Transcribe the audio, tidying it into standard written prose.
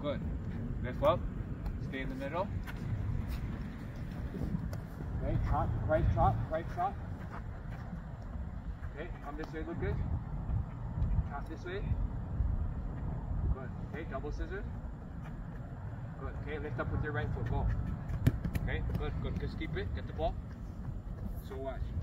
Good. Lift up. Stay in the middle. Okay, chop, right chop, right chop. Okay, come this way, look good. Chop this way. Good. Okay, double scissors. Good. Okay, lift up with your right foot. Go. Okay, good, good. Just keep it. Get the ball. So watch.